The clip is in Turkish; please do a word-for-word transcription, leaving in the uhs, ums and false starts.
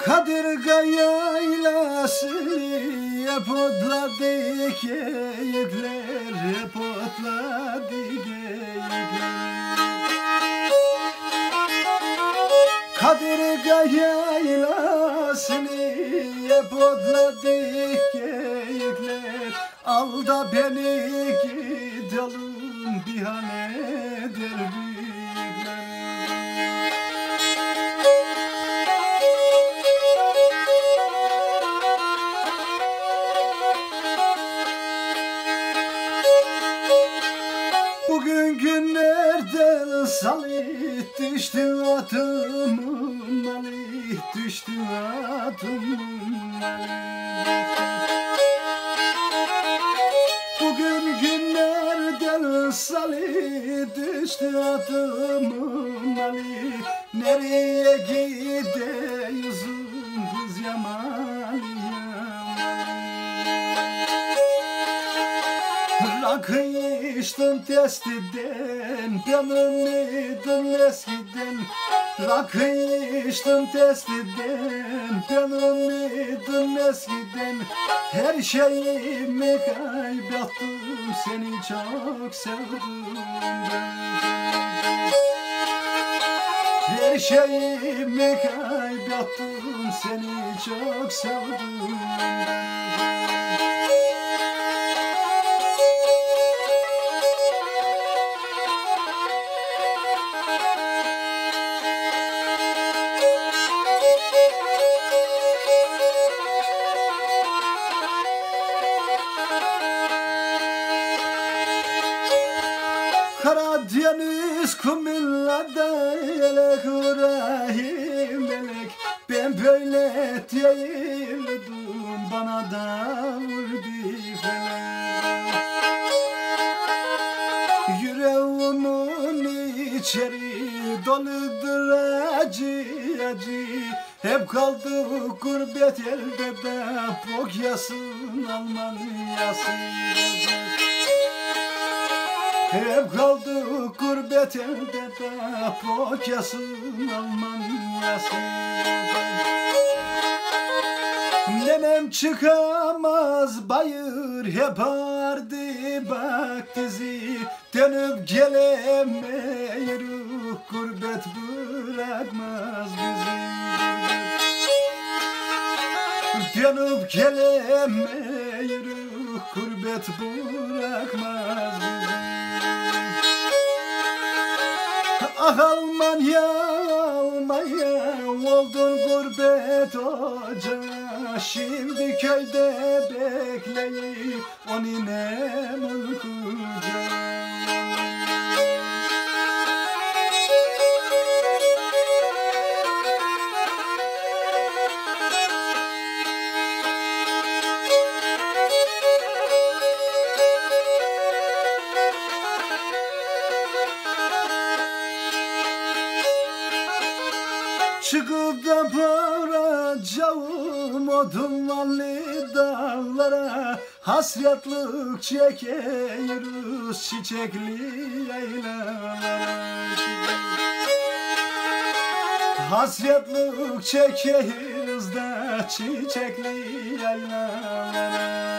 Kadırga yaylasını hep otladı geyikler, hep otladı geyikler. Kadırga yaylasını hep otladı geyikler. Al da beni gidelim bihanedir büyükler. Bugün günlerden salit düştü atımın malı, düştü atımın malı. Bugün günlerden salit düştü atımın malı. Nereye gidiyorsun kız yaman yaman? Rakı içtim testiden, benim idim eskiden. Rakı içtim testiden, benim idim eskiden. Her şeyimi kaybettim, seni çok sevdim ben. Her şeyimi kaybettim, seni çok sevdim ben. Karadeniz kumillada elek urahim elek. Ben böyle değildim, bana da vurdu felek. Yüreğimin içeri doludur acı acı. Hep kaldık gurbet elde de Bokyasın Almanyası. Hep kaldık gurbet elde de Bokyasın Almanyası. Nenem çıkamaz bayır, hep ardı bak dizi. Dönüp gelemeyiz, gurbet bırakmaz bizi. Dönüp gelemeyiz, gurbet bırakmaz bizi. Ah Almanya, Almanya, oldun gurbet ocağı. Şimdi köyde bekleyip o ninemin kucağı. Çıkıp da paracağım o dumanlı dağlara. Hasretlik çekiyoruz çiçekli yaylalara. Hasretlik çekiyoruz da çiçekli yaylalara.